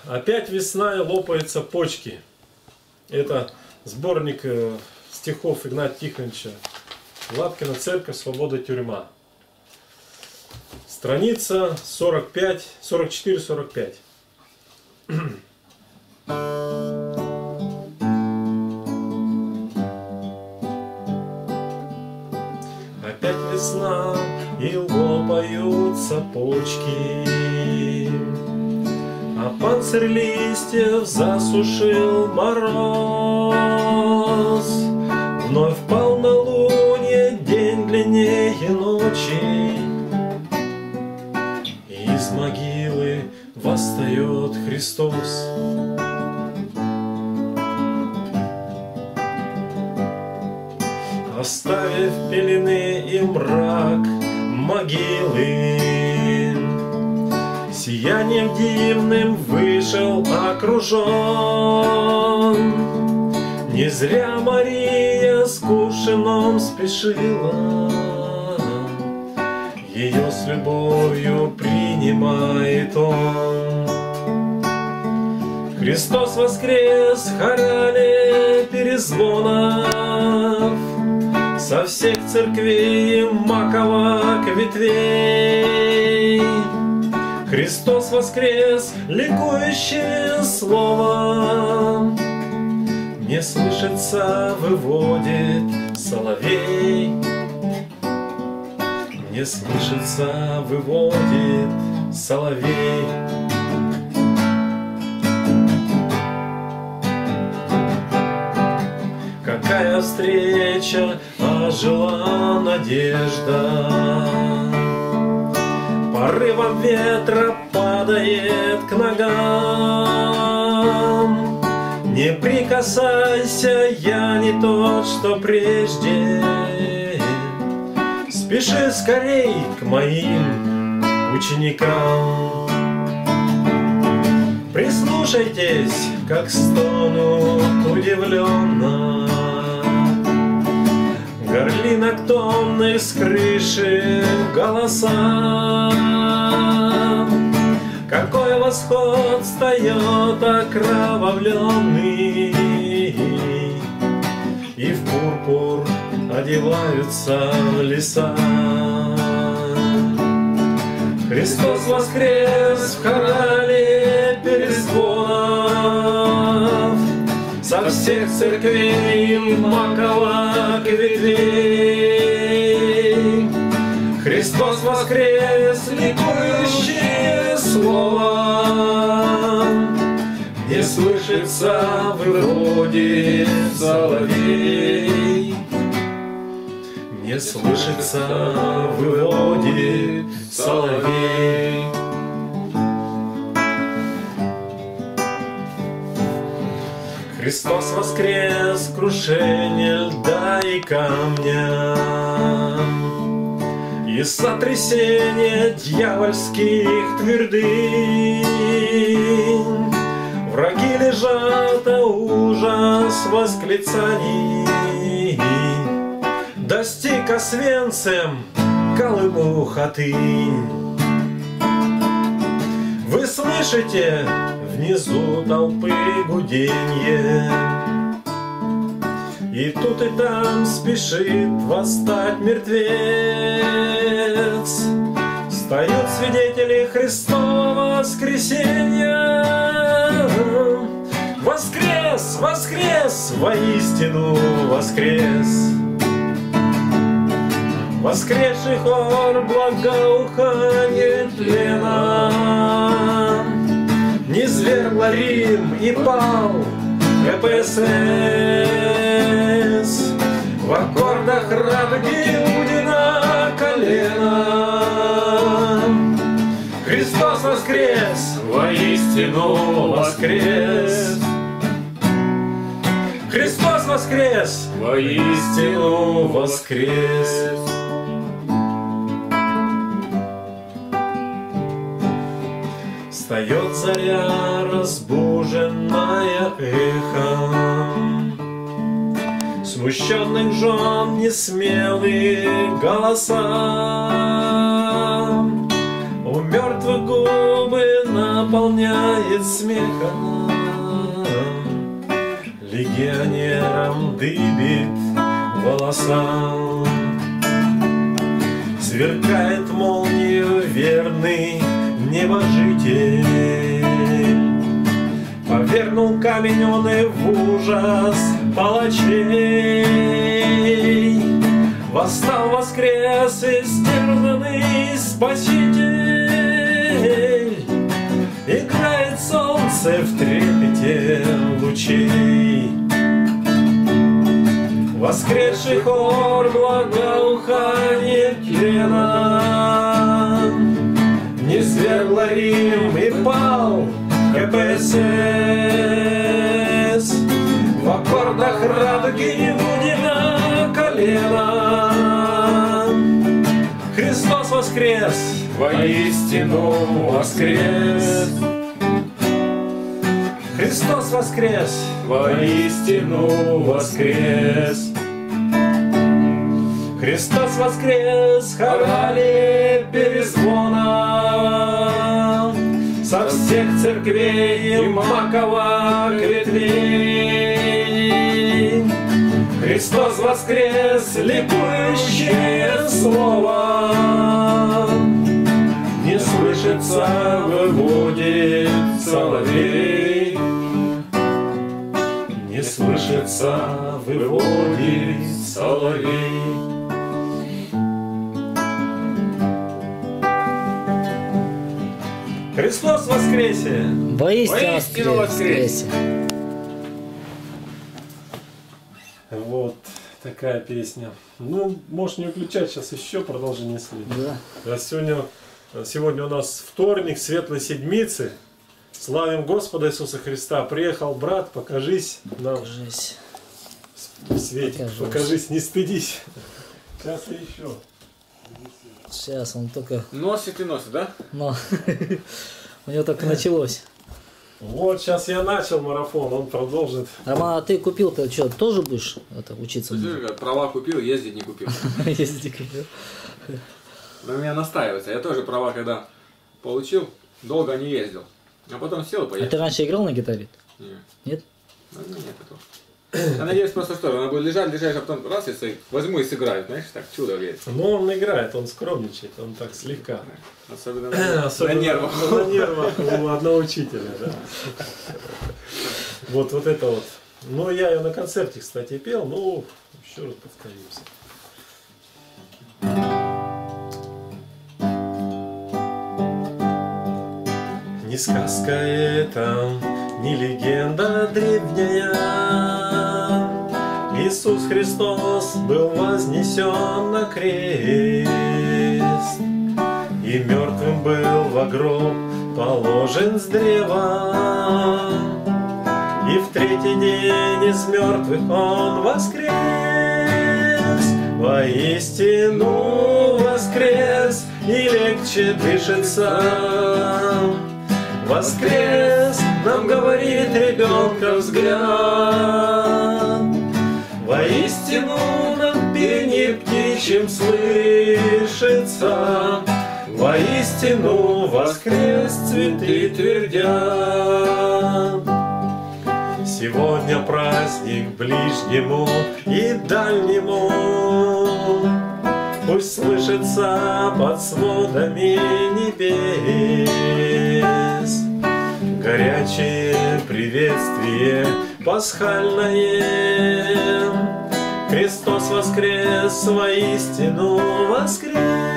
Опять весна и лопаются почки. Это сборник стихов Игнатия Тихоновича Лапкина «Церковь, свобода, тюрьма». Страница 44-45. Опять весна и лопаются почки, а панцирь листьев засушил мороз. Вновь в полнолуние день длиннее ночи, из могилы восстает Христос. Оставив пелены и мрак могилы, сиянием дивным вышел окружен. Не зря Мария с кувшином спешила, ее с любовью принимает он. Христос воскрес, хорали перезвонов со всех церквей маковок ветвей. Христос воскрес, ликующее слово не слышится, выводит соловей. Не слышится, выводит соловей. Какая встреча, ожила надежда, порывом ветра падает к ногам. Не прикасайся, я не тот, что прежде. Спеши скорей к моим ученикам. Прислушайтесь, как стонут удивленно горлинок томных с крыши голоса. Какой восход встает окровавленный, и в пурпур одеваются леса. Христос воскрес в хорале перезвонов со всех церквей маковок ветвей. Христос воскрес, ликующее слово не слышится, выводит соловей. Не слышится, выводит соловей. Христос воскрес, крушение льда и камня и сотрясение дьявольских твердынь. Враги лежат, а ужас восклицаний достиг Освенцем, Колыму, Хатынь. Вы слышите внизу толпы гуденье, и тут и там спешит восстать мертвец. Встают свидетели Христова воскресенья. Воскрес, воскрес, воистину воскрес. Воскресший хор благоуханье тлена низвергла Рим и пал КПСС. В аккордах радуги Иудина колено. Христос воскрес, воистину воскрес. Христос воскрес, воистину воскрес. Встает заря, разбуженная эхом смущенных жен несмелые голоса. У мертвых губы на наполняет смехом, легионером дыбит волосам. Сверкает молнию верный небожитель, повернул камень он и в ужас палачей. Восстал, воскрес истерзанный Спаситель, играет солнце в трепете лучей. Воскресший хор благоухание тлена, не свергла Рим и пал КПСС. В аккордах радуги будем колено. Христос воскрес, воистину воскрес. Христос воскрес, воистину воскрес. Христос воскрес, хорали перезвона со всех церквей и маковых ветвей. Христос воскрес, ликующее слово, не слышится, выводит соловей. Не слышится, выводит соловей. Христос воскресе! Воистину воскресе! Вот такая песня. Ну, можешь не выключать, сейчас еще продолжение следует. Да. Сегодня у нас вторник, Светлой Седмицы. Славим Господа Иисуса Христа. Приехал брат, покажись нам. Покажись. Светик, покажись, не стыдись. Сейчас и еще. Сейчас он только... Носит и носит, да? Но у него только началось. Вот, сейчас я начал марафон, он продолжит. Роман, а ты купил-то что, тоже будешь учиться? Права купил, ездить не купил. Ездить купил. На меня настаивается. Я тоже права, когда получил, долго не ездил. А потом сел и А поехал. ты раньше играл на гитаре? Нет. Нет? Ну, нет этого. Я надеюсь просто, что она будет лежать, а потом раз и возьму и сыграю. Знаешь, так чудо верит. Ну, он играет, он скромничает, он так слегка. Особенно Особенно на нервах. На нервах у одного учителя, да. Вот это вот. Ну, я ее на концерте, кстати, пел, ну, еще раз повторимся. Не сказка это, не легенда древняя. Иисус Христос был вознесен на крест, и мертвым был во гроб положен с древа, и в третий день из мертвых он воскрес. Воистину воскрес, и легче дышится. Воскрес, нам говорит ребенка взгляд. Воистину нам пение птичьим слышится. Воистину воскрес, цветы твердят. Сегодня праздник ближнему и дальнему. Пусть слышится под сводами небес горячее приветствие пасхальное. Христос воскрес, воистину воскрес.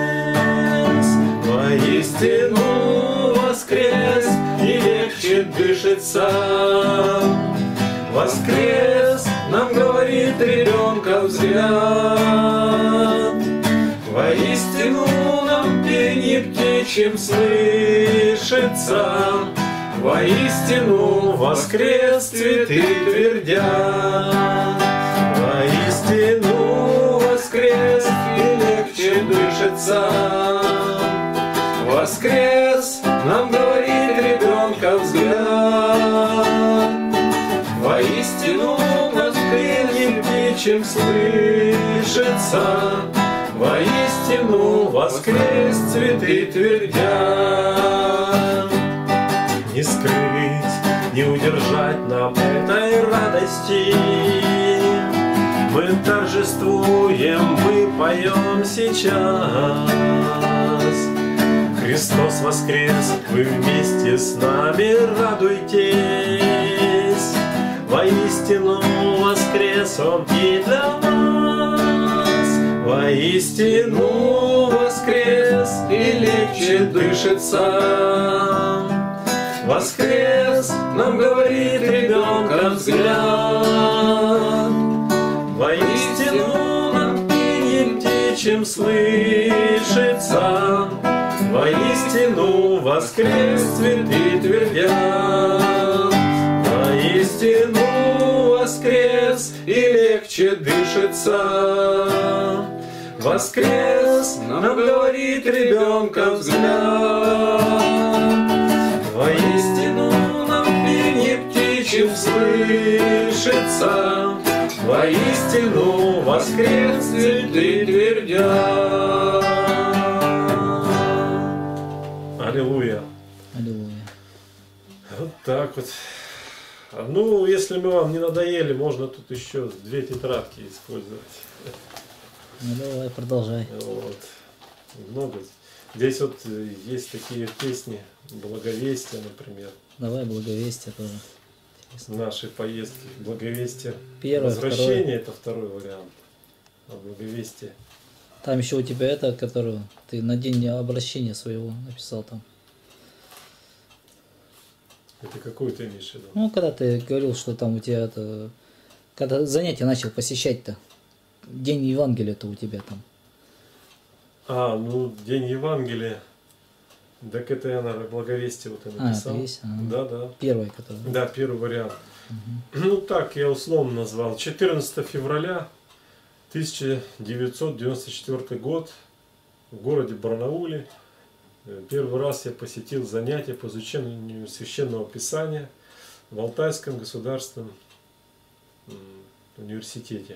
Воистину воскрес, и легче дышится. Воскрес, нам говорит ребенка взгляд. Воистину нам пение птичьим слышится. Воистину воскрес, цветы твердят. Воистину воскрес, и легче дышится. Воскрес, нам говорит ребенка взгляд. Воистину над пением птичьим слышится. Воистину воскрес, цветы твердят. не скрыть, не удержать нам этой радости. Мы торжествуем, мы поем сейчас. Христос воскрес, вы вместе с нами радуйтесь. Воистину воскрес Он и для вас. Воистину воскрес, и легче дышится. Воскрес, нам говорит ребенка взгляд. Воистину нам пение птичьим слышится. Воистину воскрес, цветы твердят. Воистину воскрес, и легче дышится. Воскрес, нам говорит ребенка взгляд. Воистину нам пение птичьим слышится. Воистину воскрес, цветы твердят. Аллилуйя. Аллилуйя. Вот так вот. Ну, если мы вам не надоели, можно тут еще 2 тетрадки использовать. Ну давай, продолжай. Вот. Много. Здесь вот есть такие песни, Благовестия, например. Давай благовестие тоже. Нашей поездки. Благовестие. Первое, Возвращение это второй вариант. А Благовестие. Там еще у тебя это, которую ты на день обращения своего написал там. Это какой ты имеешь в виду? Ну, когда ты говорил, что там у тебя это... Когда занятия начал посещать-то. День Евангелия-то у тебя там. А, ну, День Евангелия. Так это я, наверное, Благовестие вот и написал. это есть? Да, да. Первый, который. Да, первый вариант. Ну, так я условно назвал. 14 февраля 1994 год в городе Барнауле. Первый раз я посетил занятия по изучению Священного Писания в Алтайском государственном университете.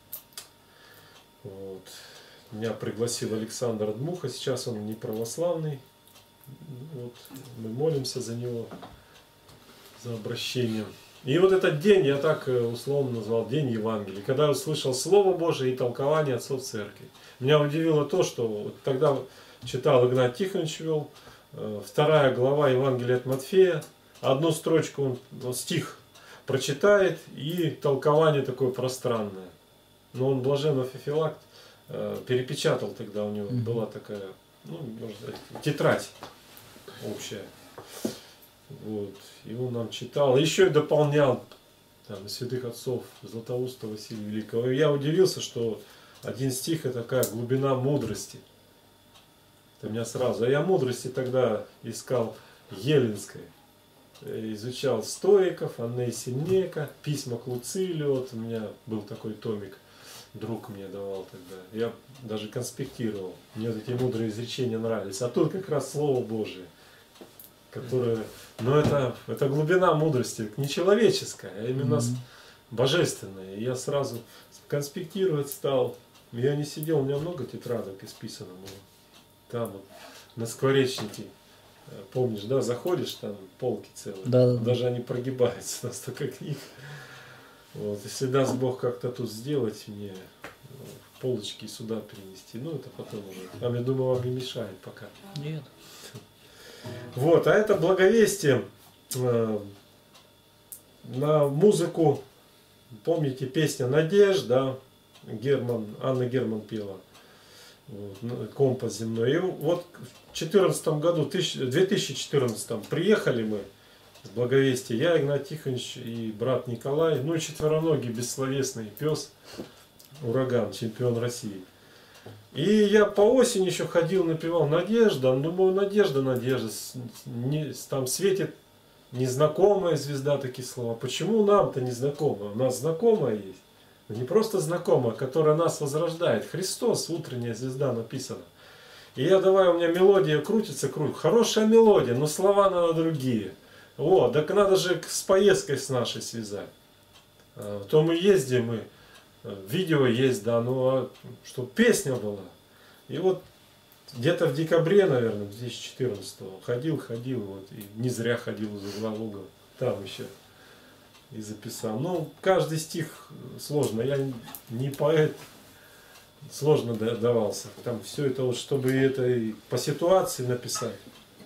Вот. Меня пригласил Александр Дмуха, сейчас он не православный. Вот. Мы молимся за него, за обращение. И вот этот день я так условно назвал День Евангелия. Когда я услышал Слово Божие и толкование отцов церкви. Меня удивило то, что вот тогда читал Игнат Тихонович вел, 2 глава Евангелия от Матфея, одну строчку, он стих прочитает, и толкование такое пространное. Но он, блаженный Феофилакт, перепечатал тогда, у него была такая, ну, можно сказать, тетрадь общая. Вот. И он нам читал, еще и дополнял там, святых отцов Златоуста Василия Великого. И я удивился, что один стих — это такая глубина мудрости. Это меня сразу. А я мудрости тогда искал еллинской. Изучал стоиков, Анны Синека, письма к Луцилию. Вот у меня был такой томик, друг мне давал тогда. Я даже конспектировал. Мне вот эти мудрые изречения нравились. А тут как раз Слово Божие, которое... Но это глубина мудрости, не человеческая, а именно божественная. И я сразу конспектировать стал. Я не сидел, у меня много тетрадок исписано было. Там вот, на скворечнике, помнишь, да, заходишь, там полки целые. Да. Даже они прогибаются, настолько книг. Вот. Если даст Бог как-то тут сделать мне, полочки сюда перенести, ну это потом уже. Там, я думаю, вам не мешает пока. Нет. Вот, а это Благовестие на музыку, помните, песня «Надежда», Анна Герман пела, вот, компас земной. И вот в 2014 приехали мы с Благовестия, я, Игнат Тихонович и брат Николай, ну и четвероногий бессловесный пес, Ураган, чемпион России. И я по осени еще ходил, напевал «Надежда». Думаю, надежда. Там светит незнакомая звезда, такие слова. Почему нам-то незнакомая? У нас знакомая есть. Не просто знакомая, которая нас возрождает. Христос, утренняя звезда, написано. И я давай, у меня мелодия крутится. Хорошая мелодия, но слова надо другие. Вот, так надо же с поездкой с нашей связать. То мы ездим, видео есть, да, но чтобы песня была. И вот где-то в декабре, наверное, 2014 ходил, вот, и не зря ходил за угол, там еще и записал. Ну, каждый стих сложно, я не поэт, сложно давался. Там все это вот, чтобы это и по ситуации написать.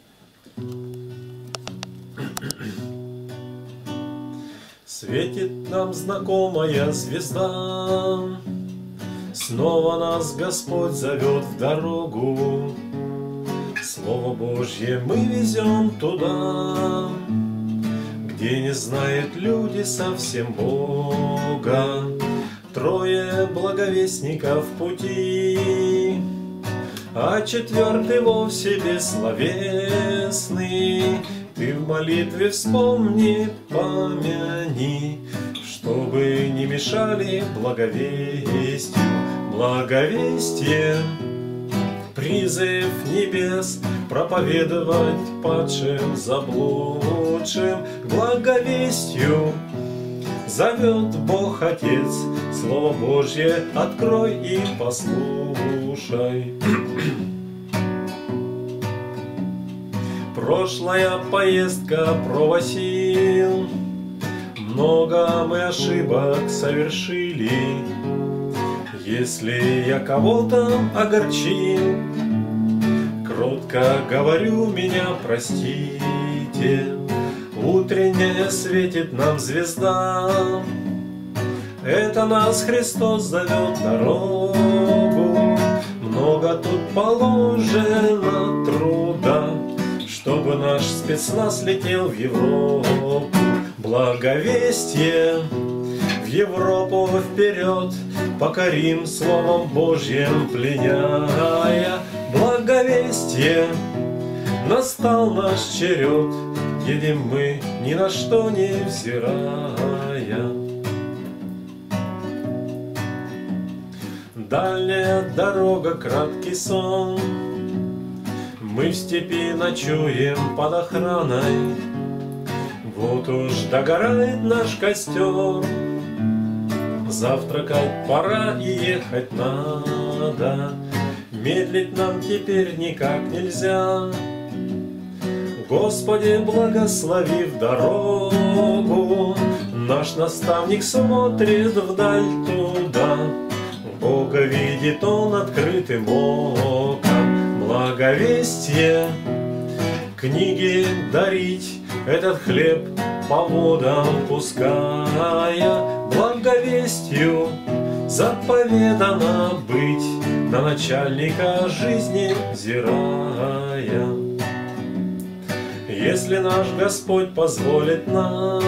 Светит нам знакомая звезда, снова нас Господь зовет в дорогу. Слово Божье мы везем туда, где не знают люди совсем Бога. Трое благовестников в пути, а четвертый вовсе бессловесный. Ты в молитве вспомни, помяни, чтобы не мешали благовестию. Благовестие, призыв небес, проповедовать падшим, заблудшим. К благовестию зовет Бог Отец, Слово Божье открой и послушай. Прошлая поездка провосил, много мы ошибок совершили. Если я кого-то огорчил, кротко говорю, меня простите. Утренняя светит нам звезда, это нас Христос зовет в дорогу. Много тут положено труда, чтобы наш спецназ летел в Европу. Благовестие в Европу вперед, покорим Словом Божьим пленяя. Благовестие, настал наш черед, едем мы ни на что не взирая. Дальняя дорога, краткий сон, мы в степи ночуем под охраной. Вот уж догорает наш костер, завтракать пора и ехать надо. Медлить нам теперь никак нельзя. Господи, благослови в дорогу, наш наставник смотрит вдаль туда. Бога видит он открытым оком. Благовестие, книги дарить, этот хлеб по водам пуская. Благовестию заповедано быть, на начальника жизни взирая. Если наш Господь позволит нам,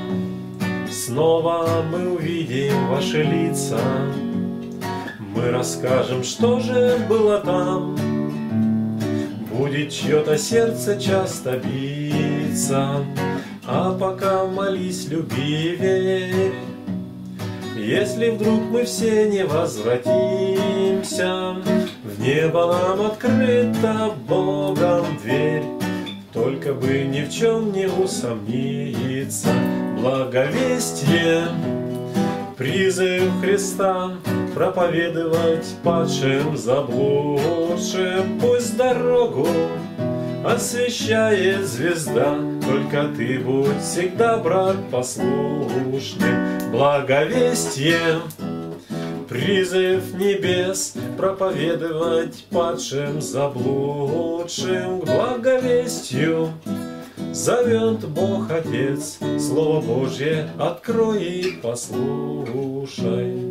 снова мы увидим ваши лица. Мы расскажем, что же было там. Будет чье-то сердце часто биться, а пока молись, люби и верь. Если вдруг мы все не возвратимся, в небо нам открыта Богом дверь. Только бы ни в чем не усомниться. Благовестие, призыв Христа, проповедовать падшим, заблудшим. Пусть дорогу освещает звезда, только ты будь всегда, брат, послушным. Благовестие, призыв небес, проповедовать падшим, заблудшим. К благовестию зовет Бог Отец, Слово Божье открой и послушай.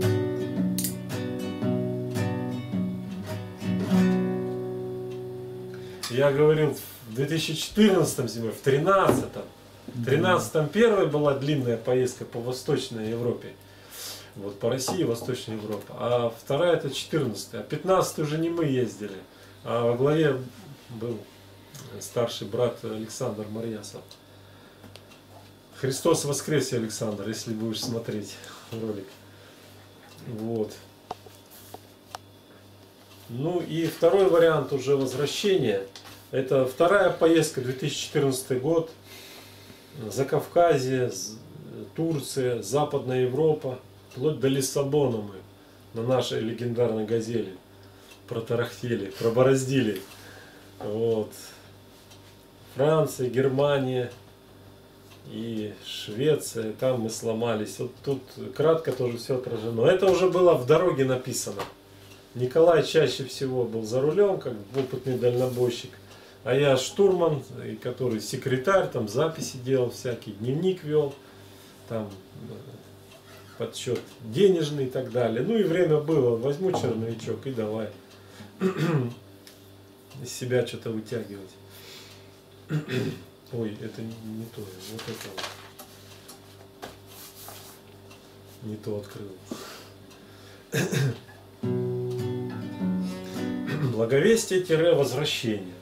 Я говорил в 2014 зимой, в 2013. В 2013 первая была длинная поездка по Восточной Европе. Вот по России, Восточная Европа. А вторая это 14. А 15 уже не мы ездили. А во главе был старший брат Александр Марьясов. Христос воскресе, Александр, если будешь смотреть ролик. Вот. Ну и второй вариант уже возвращения. Это вторая поездка, 2014 год. Закавказье, Турция, Западная Европа. Вплоть до Лиссабона мы на нашей легендарной «Газели» протарахтели, пробороздили. Вот. Франция, Германия и Швеция, там мы сломались. Вот тут кратко тоже все отражено. Это уже было в дороге написано. Николай чаще всего был за рулем, как опытный дальнобойщик. А я штурман, который секретарь, там записи делал всякие, дневник вел, там подсчет денежный и так далее. Ну и время было, возьму черновичок и давай из себя что-то вытягивать. Ой, это не то, вот это вот. Не то открыл. Благовестие-возвращение.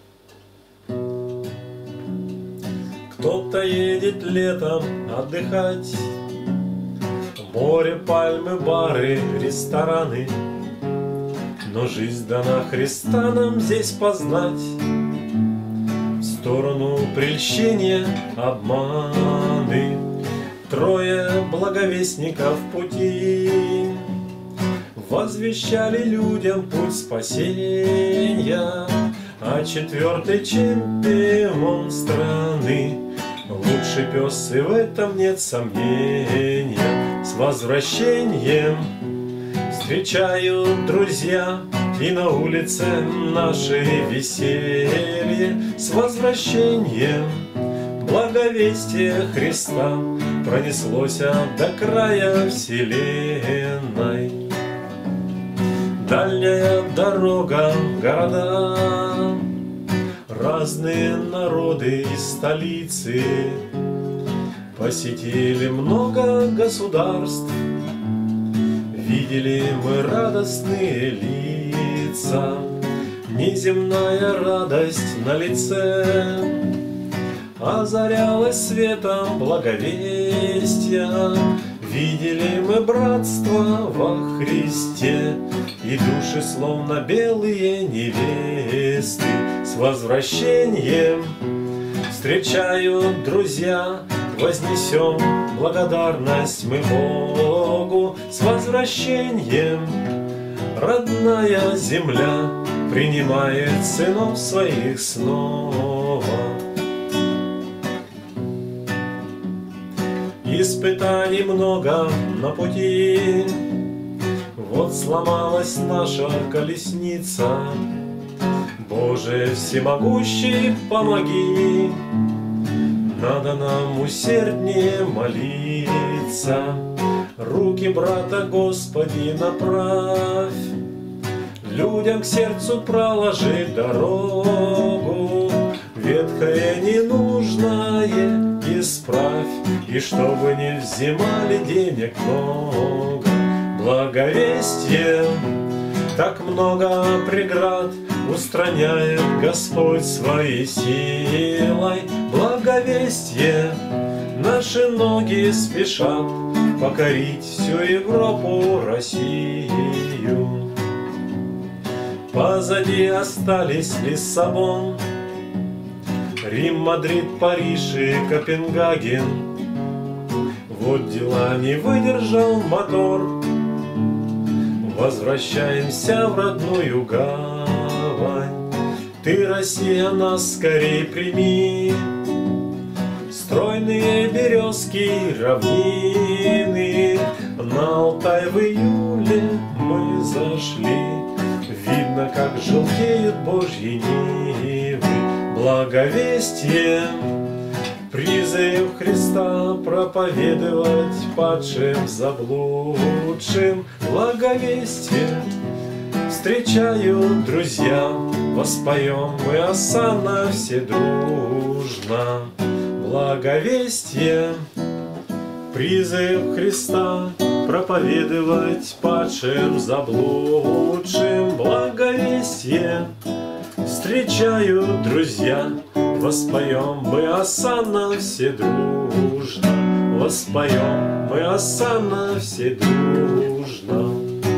Кто-то едет летом отдыхать. Море, пальмы, бары, рестораны. Но жизнь дана Христа нам здесь познать. В сторону прельщения, обманы. Трое благовестников пути возвещали людям путь спасения, а четвертый чемпион страны. Лучший пес, и в этом нет сомнения. С возвращением встречают друзья, и на улице нашей веселье. С возвращением благовестие Христа пронеслось до края вселенной. Дальняя дорога, города, разные народы из столицы. Посетили много государств, видели мы радостные лица. Неземная радость на лице озарялась светом благовестия. Видели мы братство во Христе, и души словно белые невесты. С возвращением встречают друзья, вознесем благодарность мы Богу. С возвращением родная земля принимает сынов своих снова. Испытаний много на пути, вот сломалась наша колесница. Боже всемогущий, помоги, надо нам усерднее молиться. Руки брата, Господи, направь, людям к сердцу проложи дорогу. Ветхое ненужное исправь, и чтобы не взимали денег много. Благовестие, так много преград устраняет Господь своей силой. Благовестие, наши ноги спешат покорить всю Европу, Россию. Позади остались Лиссабон, Рим, Мадрид, Париж и Копенгаген. Вот дела не выдержал мотор, возвращаемся в родную гавань. Ты, Россия, нас скорей прими, стройные березки равнины. На Алтай в июле мы зашли, видно, как желтеют Божьи нивы. Благовестие, призыв Христа проповедовать падшим, заблудшим. Благовестие встречают друзья, воспоем мы осанна все дружно. Благовестие, призыв Христа проповедовать падшим, заблудшим. Благовестие встречают друзья, воспоем мы осанна все дружно. Воспоем мы осанна все дружно.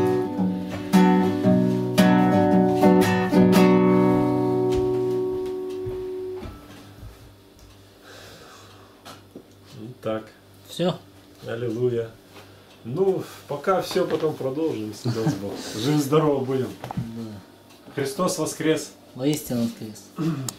Так. Все. Аллилуйя. Ну, пока все, потом продолжим, если даст Бог. Жив-здорово будем. Да. Христос воскрес! Воистину воскрес.